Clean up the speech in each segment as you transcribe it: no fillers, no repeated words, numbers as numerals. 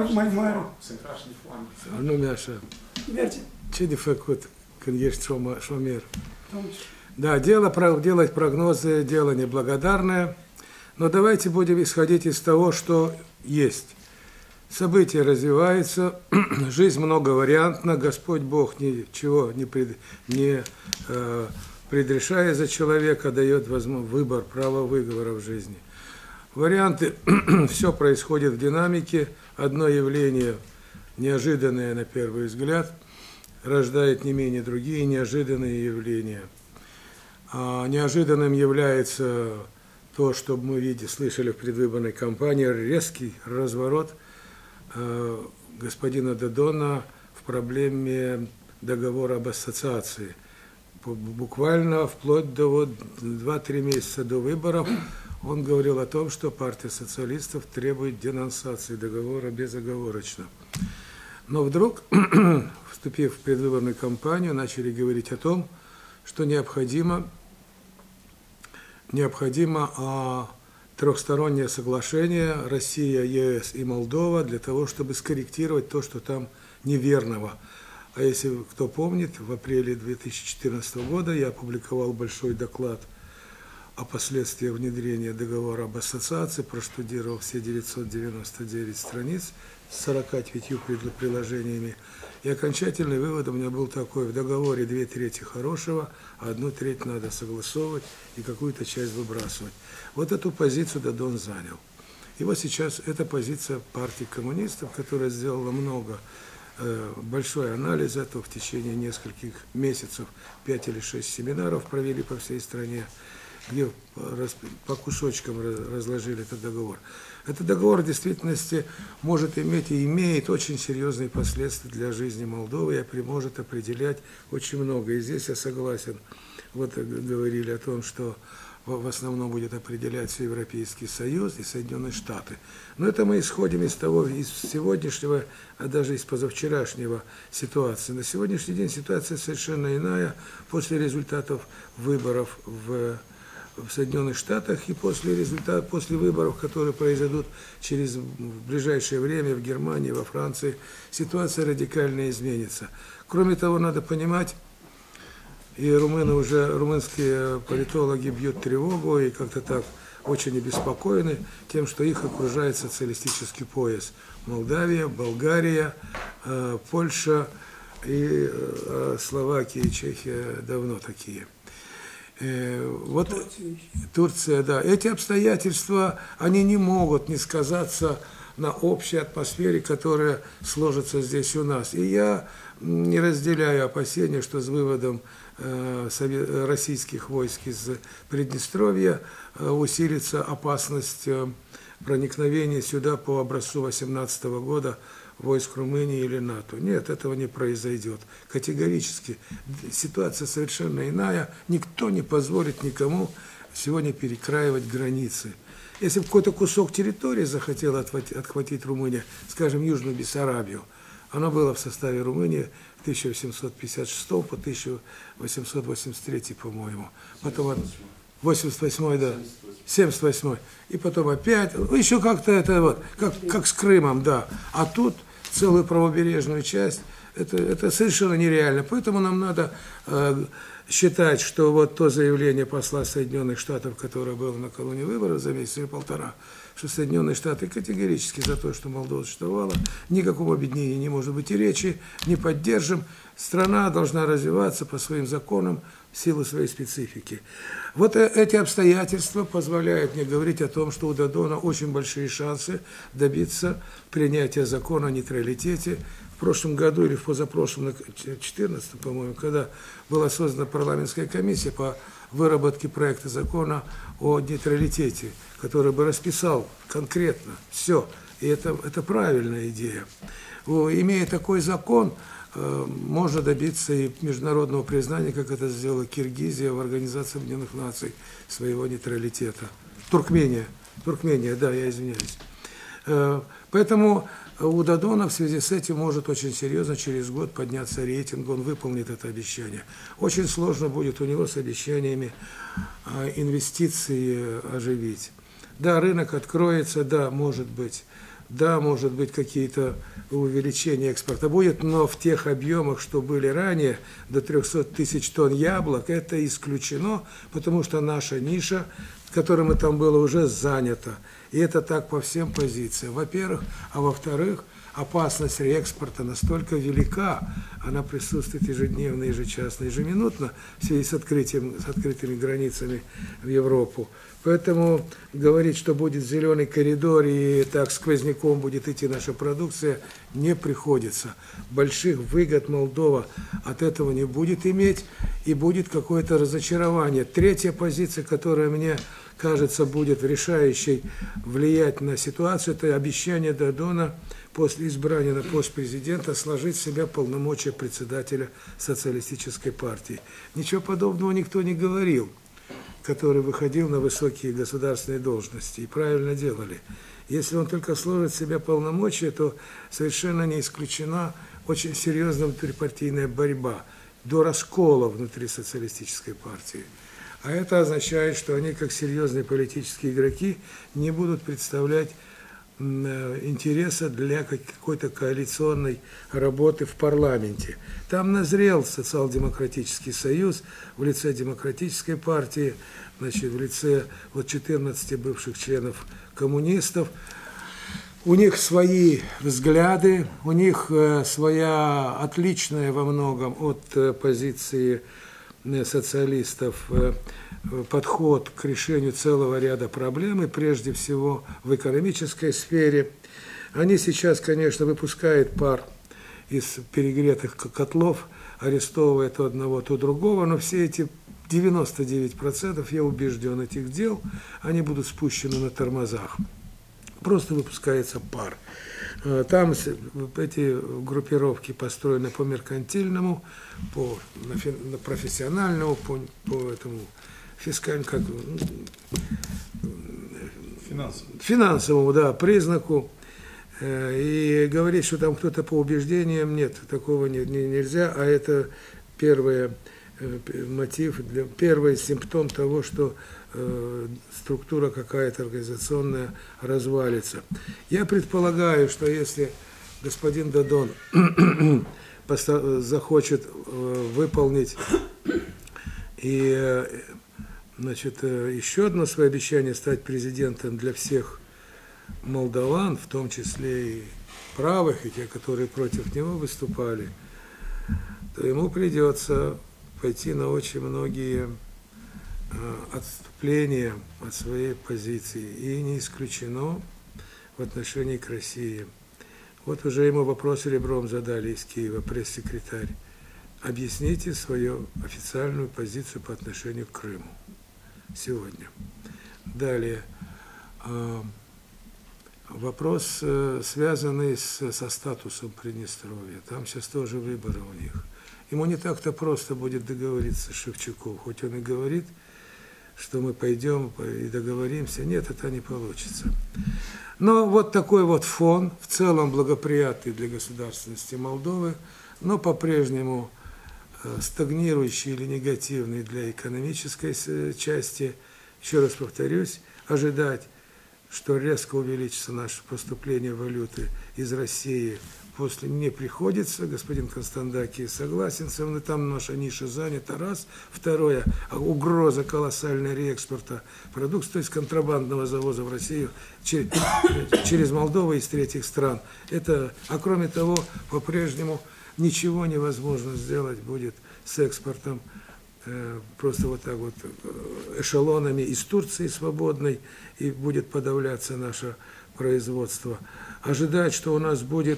Sunt trași de foame. Nu mi așa. Merge. Ce de făcut când ești șomer? Domnule. Да, делать прогнозы – дело неблагодарное, но давайте будем исходить из того, что есть. События развиваются, жизнь многовариантна, Господь Бог ничего не предрешая за человека, дает выбор, право выбора в жизни. Варианты, все происходит в динамике, одно явление, неожиданное на первый взгляд, рождает не менее другие неожиданные явления. А неожиданным является то, что мы слышали в предвыборной кампании, резкий разворот господина Додона в проблеме договора об ассоциации. Буквально вплоть до 2-3 месяца до выборов он говорил о том, что партия социалистов требует денонсации договора безоговорочно. Но вдруг, вступив в предвыборную кампанию, начали говорить о том, что необходимо трехстороннее соглашение Россия, ЕС и Молдова для того, чтобы скорректировать то, что там неверного. А если кто помнит, в апреле 2014 года я опубликовал большой доклад о последствиях внедрения договора об ассоциации, проштудировал все 999 страниц с 45 приложениями. И окончательный вывод у меня был такой: в договоре 2/3 хорошего, а 1/3 надо согласовывать и какую-то часть выбрасывать. Вот эту позицию Додон занял. И вот сейчас это позиция партии коммунистов, которая сделала большой анализ этого в течение нескольких месяцев, 5 или 6 семинаров провели по всей стране, где по кусочкам разложили этот договор. Этот договор в действительности может иметь и имеет очень серьезные последствия для жизни Молдовы и может определять очень много. И здесь я согласен. Вот говорили о том, что в основном будет определять все Европейский Союз и Соединенные Штаты. Но это мы исходим из сегодняшнего, а даже из позавчерашнего ситуации. На сегодняшний день ситуация совершенно иная после результатов выборов в Соединенных Штатах и после выборов, которые произойдут в ближайшее время в Германии, во Франции, ситуация радикально изменится. Кроме того, надо понимать, и румынские политологи бьют тревогу и как-то так очень обеспокоены тем, что их окружает социалистический пояс. Молдавия, Болгария, Польша и Словакия и Чехия давно такие. Вот Турция, да. Эти обстоятельства, они не могут не сказаться на общей атмосфере, которая сложится здесь у нас. И я не разделяю опасения, что с выводом российских войск из Приднестровья усилится опасность проникновения сюда по образцу 2018 года войск Румынии или НАТО. Нет, этого не произойдет. Категорически. Ситуация совершенно иная. Никто не позволит никому сегодня перекраивать границы. Если бы какой-то кусок территории захотела отхватить Румыния, скажем, Южную Бессарабию, она была в составе Румынии 1856 по 1883, по-моему. Потом 88, да, 78. И потом опять, еще как-то это вот, как с Крымом, да. А тут целую правобережную часть, это совершенно нереально. Поэтому нам надо считать, что вот то заявление посла Соединенных Штатов, которое было накануне выборов за месяц или полтора, что Соединенные Штаты категорически за то, что Молдова существовала, никакого объединения не может быть и речи, не поддержим. Страна должна развиваться по своим законам в силу своей специфики. Вот эти обстоятельства позволяют мне говорить о том, что у Додона очень большие шансы добиться принятия закона о нейтралитете. В прошлом году или в позапрошлом, 2014, по-моему, когда была создана парламентская комиссия по выработке проекта закона о нейтралитете, который бы расписал конкретно все. И это правильная идея. Имея такой закон, можно добиться и международного признания, как это сделала Киргизия в Организации Объединенных Наций, своего нейтралитета. Туркмения, да, я извиняюсь. Поэтому у Додона в связи с этим может очень серьезно через год подняться рейтинг, он выполнит это обещание. Очень сложно будет у него с обещаниями инвестиции оживить. Да, рынок откроется, да, может быть, Да, может быть, какие-то увеличения экспорта будет, но в тех объемах, что были ранее, до 300 тысяч тонн яблок, это исключено, потому что наша ниша, которой мы там было, уже занята. И это так по всем позициям, во-первых. А во-вторых, опасность реэкспорта настолько велика, она присутствует ежедневно, ежечасно, ежеминутно в связи с открытыми границами в Европу. Поэтому говорить, что будет зеленый коридор и так сквозняком будет идти наша продукция, не приходится. Больших выгод Молдова от этого не будет иметь, и будет какое-то разочарование. Третья позиция, которая мне кажется будет решающей влиять на ситуацию, это обещание Додона после избрания на пост президента сложить в себя полномочия председателя социалистической партии. Ничего подобного никто не говорил, который выходил на высокие государственные должности, и правильно делали. Если он только сложит в себя полномочия, то совершенно не исключена очень серьезная внутрипартийная борьба до раскола внутри социалистической партии. А это означает, что они, как серьезные политические игроки, не будут представлять интереса для какой-то коалиционной работы в парламенте. Там назрел социал-демократический союз в лице демократической партии, значит, в лице 14 бывших членов коммунистов. У них свои взгляды, у них своя отличная во многом от позиции социалистов подход к решению целого ряда проблем, и прежде всего в экономической сфере. Они сейчас, конечно, выпускают пар из перегретых котлов, арестовывая то одного, то другого, но все эти 99%, я убежден, этих дел, они будут спущены на тормозах. Просто выпускается пар. Там эти группировки построены по меркантильному, по профессиональному, по этому фискальному, финансовому, да, признаку. И говорить, что там кто-то по убеждениям, нет, такого нельзя, а это первый мотив, первый симптом того, что структура какая-то организационная развалится. Я предполагаю, что если господин Додон захочет выполнить и, значит, еще одно свое обещание стать президентом для всех молдаван, в том числе и правых, и те, которые против него выступали, то ему придется пойти на очень многие отступления от своей позиции. И не исключено в отношении к России. Вот уже ему вопрос ребром задали из Киева, пресс-секретарь. Объясните свою официальную позицию по отношению к Крыму сегодня. Далее. Вопрос, связанный со статусом Приднестровья. Там сейчас тоже выборы у них. Ему не так-то просто будет договориться с Шевчуком, хоть он и говорит, что мы пойдем и договоримся. Нет, это не получится. Но вот такой вот фон, в целом благоприятный для государственности Молдовы, но по-прежнему стагнирующий или негативный для экономической части. Еще раз повторюсь, ожидать, что резко увеличится наше поступление валюты из России после не приходится. Господин Констандаки согласен со мной, там наша ниша занята, раз. Второе, угроза колоссального реэкспорта продукции, то есть контрабандного завоза в Россию через Молдову из третьих стран. Это, а кроме того, по-прежнему ничего невозможно сделать будет с экспортом просто вот так вот эшелонами из Турции свободной, и будет подавляться наше производство. Ожидать, что у нас будет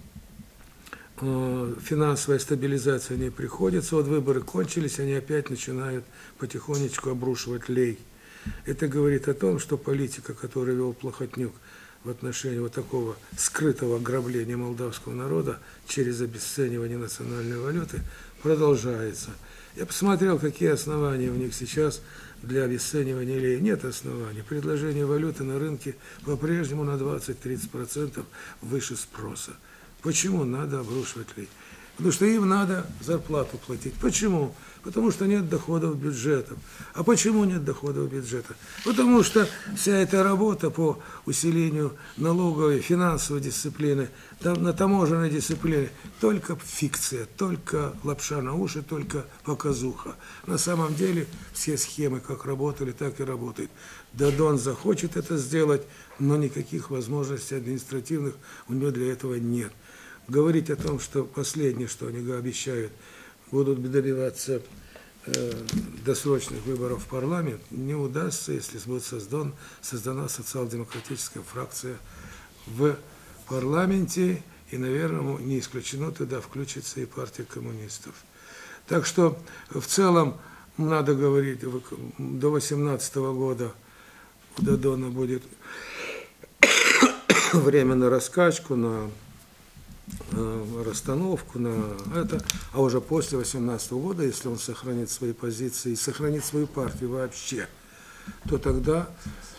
финансовая стабилизация, не приходится. Вот выборы кончились, они опять начинают потихонечку обрушивать лей. Это говорит о том, что политика, которую вел Плохотнюк в отношении вот такого скрытого ограбления молдавского народа через обесценивание национальной валюты, продолжается. Я посмотрел, какие основания у них сейчас для обесценивания лей. Нет оснований. Предложение валюты на рынке по-прежнему на 20-30% выше спроса. Почему надо обрушивать лей? Потому что им надо зарплату платить. Почему? Потому что нет доходов бюджета. А почему нет доходов бюджета? Потому что вся эта работа по усилению налоговой, финансовой дисциплины, на таможенной дисциплине, только фикция, только лапша на уши, только показуха. На самом деле все схемы как работали, так и работают. Додон захочет это сделать, но никаких возможностей административных у него для этого нет. Говорить о том, что последнее, что они обещают, будут добиваться досрочных выборов в парламент, не удастся, если будет создана социал-демократическая фракция в парламенте, и, наверное, не исключено, туда включится и партия коммунистов. Так что в целом надо говорить, до 2018 года у Додона будет время на раскачку, на расстановку, на это, а уже после 2018 года, если он сохранит свои позиции и сохранит свою партию вообще, то тогда,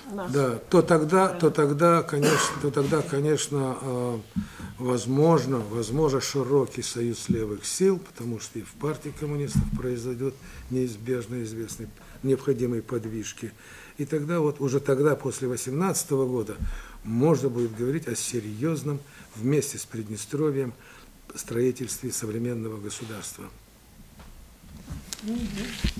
конечно, возможно широкий союз левых сил, потому что и в партии коммунистов произойдет неизбежно известные необходимые подвижки. И тогда, вот уже тогда, после 2018 года, можно будет говорить о серьезном, вместе с Приднестровьем, строительстве современного государства.